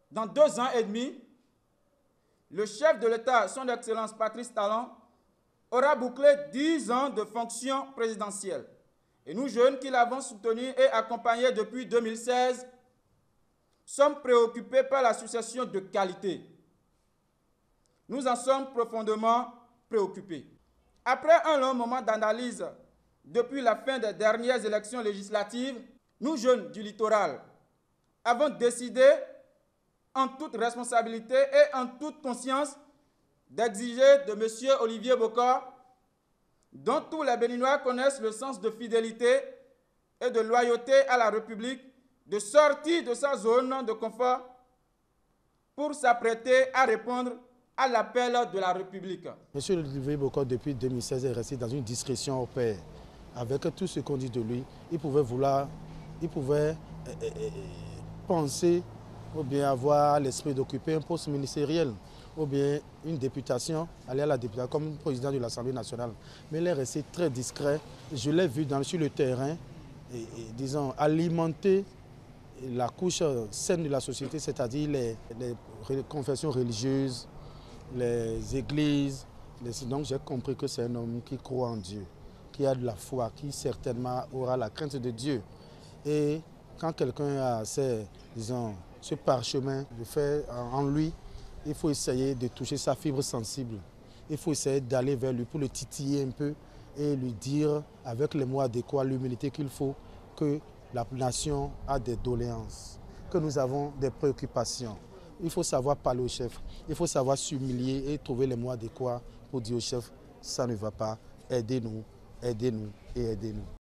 dans 2 ans et demi, le chef de l'État, son Excellence Patrice Talon, aura bouclé 10 ans de fonction présidentielle. Et nous, jeunes qui l'avons soutenu et accompagné depuis 2016, sommes préoccupés par la succession de qualité. Nous en sommes profondément préoccupés. Après un long moment d'analyse depuis la fin des dernières élections législatives, nous, jeunes du littoral, avons décidé en toute responsabilité et en toute conscience d'exiger de M. Olivier Bokor, dont tous les Béninois connaissent le sens de fidélité et de loyauté à la République, de sortir de sa zone de confort pour s'apprêter à répondre à l'appel de la République. M. Olivier Bokor, depuis 2016, est resté dans une discrétion au pair. Avec tout ce qu'on dit de lui, il pouvait penser ou bien avoir l'esprit d'occuper un poste ministériel ou bien une députation, aller à la députation comme président de l'Assemblée nationale. Mais il est resté très discret. Je l'ai vu sur le terrain, disons, alimenter la couche saine de la société, c'est-à-dire les confessions religieuses, les églises. Donc j'ai compris que c'est un homme qui croit en Dieu, qui a de la foi, qui certainement aura la crainte de Dieu. Et quand quelqu'un a ce parchemin de faire en lui, il faut essayer de toucher sa fibre sensible. Il faut essayer d'aller vers lui pour le titiller un peu et lui dire avec les mots adéquats, l'humilité qu'il faut, que la nation a des doléances, que nous avons des préoccupations. Il faut savoir parler au chef, il faut savoir s'humilier et trouver les mots adéquats pour dire au chef, ça ne va pas, aidez-nous, aidez-nous et aidez-nous.